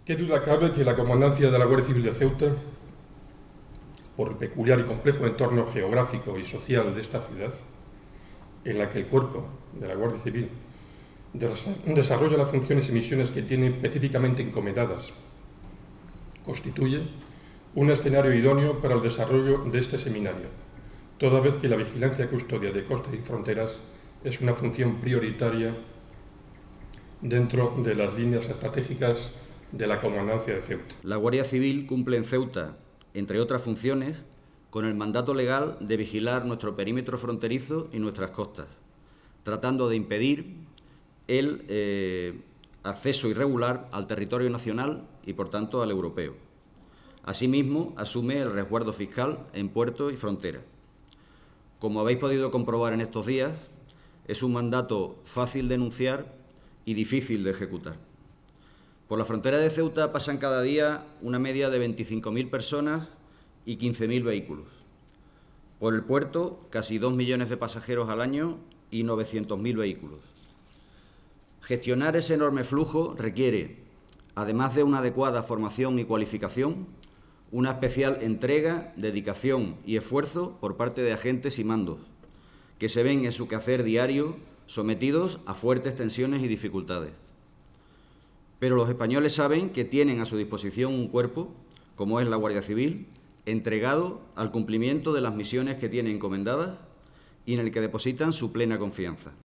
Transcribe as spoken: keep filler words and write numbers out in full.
Qué duda cabe que la comandancia de la Guardia Civil de Ceuta, por el peculiar y complejo entorno geográfico y social de esta ciudad, en la que el cuerpo de la Guardia Civil desarrolla las funciones y misiones que tiene específicamente encomendadas, constituye un escenario idóneo para el desarrollo de este seminario, toda vez que la vigilancia y custodia de costas y fronteras es una función prioritaria dentro de las líneas estratégicas de la Comandancia de Ceuta. La Guardia Civil cumple en Ceuta, entre otras funciones, con el mandato legal de vigilar nuestro perímetro fronterizo y nuestras costas, tratando de impedir el eh, acceso irregular al territorio nacional y, por tanto, al europeo. Asimismo, asume el resguardo fiscal en puertos y fronteras. Como habéis podido comprobar en estos días, es un mandato fácil de enunciar y difícil de ejecutar. Por la frontera de Ceuta pasan cada día una media de veinticinco mil personas y quince mil vehículos. Por el puerto, casi dos millones de pasajeros al año y novecientos mil vehículos. Gestionar ese enorme flujo requiere, además de una adecuada formación y cualificación, una especial entrega, dedicación y esfuerzo por parte de agentes y mandos, que se ven en su quehacer diario sometidos a fuertes tensiones y dificultades. Pero los españoles saben que tienen a su disposición un cuerpo, como es la Guardia Civil, entregado al cumplimiento de las misiones que tiene encomendadas y en el que depositan su plena confianza.